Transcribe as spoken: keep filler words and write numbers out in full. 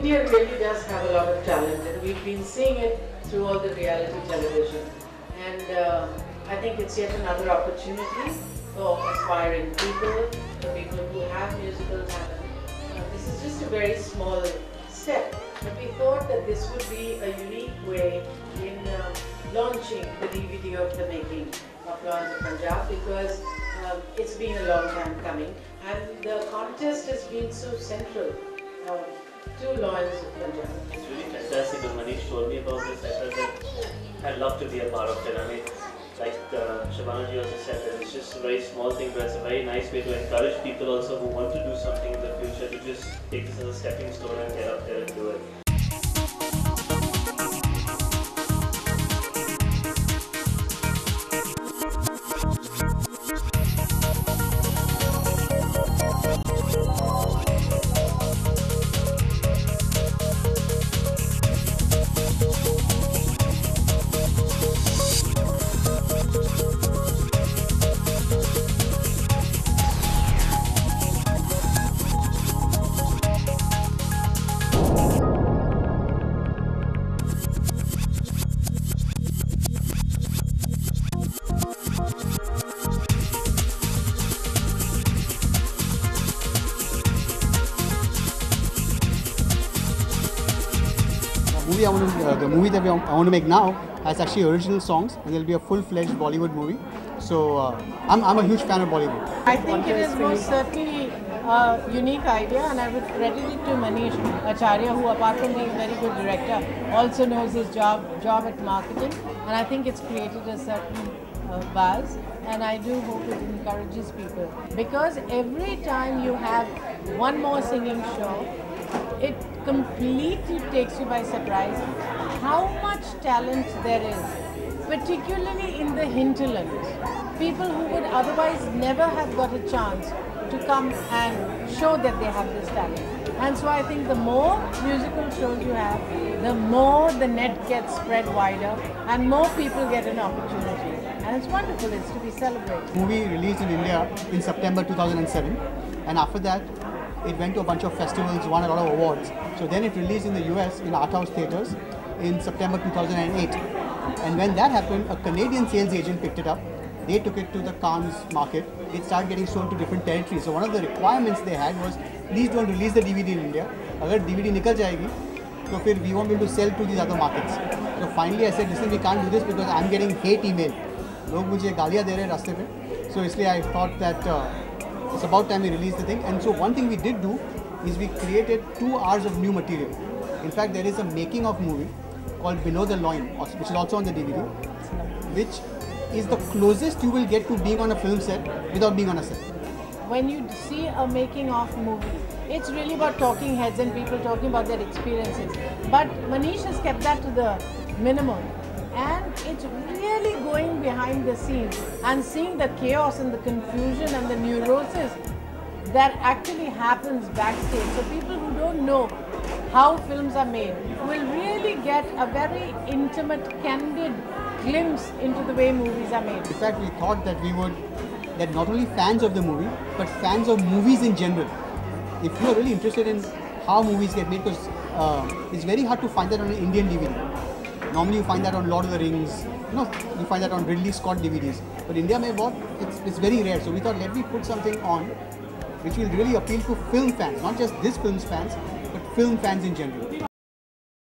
India really does have a lot of talent, and we've been seeing it through all the reality television. And uh, I think it's yet another opportunity for aspiring people, for people who have musical talent. Uh, this is just a very small step, but we thought that this would be a unique way in uh, launching the D V D of the making of Lions of Punjab, because um, it's been a long time coming, and the contest has been so central uh, to Lions of Punjab. It's really fantastic. When Manish told me about this, I felt that I'd love to be a part of it. I mean, like uh, Shabana ji also said, that it's just a very small thing, but it's a very nice way to encourage people also who want to do something in the future to just take this as a stepping stone and get up there and do it. Movie I want to, uh, the movie that we, I want to make now has actually original songs, and there'll be a full-fledged Bollywood movie. So uh, I'm, I'm a huge fan of Bollywood. I think it is most certainly a unique idea, and I would credit it to Manish Acharya, who apart from being a very good director also knows his job job at marketing, and I think it's created a certain uh, buzz, and I do hope it encourages people, because every time you have one more singing show, it completely takes you by surprise how much talent there is, particularly in the hinterlands. People who would otherwise never have got a chance to come and show that they have this talent. And so I think the more musical shows you have, the more the net gets spread wider and more people get an opportunity. And it's wonderful, it's to be celebrated. The movie released in India in September two thousand seven, and after that it went to a bunch of festivals, won a lot of awards. So then it released in the U S in art house theatres in September two thousand eight. And when that happened, a Canadian sales agent picked it up. They took it to the Cannes market. It started getting sold to different territories. So one of the requirements they had was, please don't release the D V D in India. Agar D V D nikal jayegi, so fir we won't be able to sell to these other markets. So finally I said, listen, we can't do this because I'm getting hate email. Log mujhe gaaliyan de rahe raste pe. So isliye I thought that uh, it's about time we release the thing. And so one thing we did do is we created two hours of new material. In fact, there is a making of movie called Below the Loin, which is also on the D V D, which is the closest you will get to being on a film set without being on a set. When you see a making of movie, it's really about talking heads and people talking about their experiences. But Manish has kept that to the minimum. And it's really going behind the scenes and seeing the chaos and the confusion and the neurosis that actually happens backstage. So people who don't know how films are made will really get a very intimate, candid glimpse into the way movies are made. In fact, we thought that we would, that not only fans of the movie, but fans of movies in general. If you are really interested in how movies get made, because uh, it's very hard to find that on an Indian D V D. Normally you find that on Lord of the Rings, you know, you find that on Ridley Scott D V Ds. But India mein bahut, it's, it's very rare. So we thought, let me put something on which will really appeal to film fans, not just this film's fans, but film fans in general.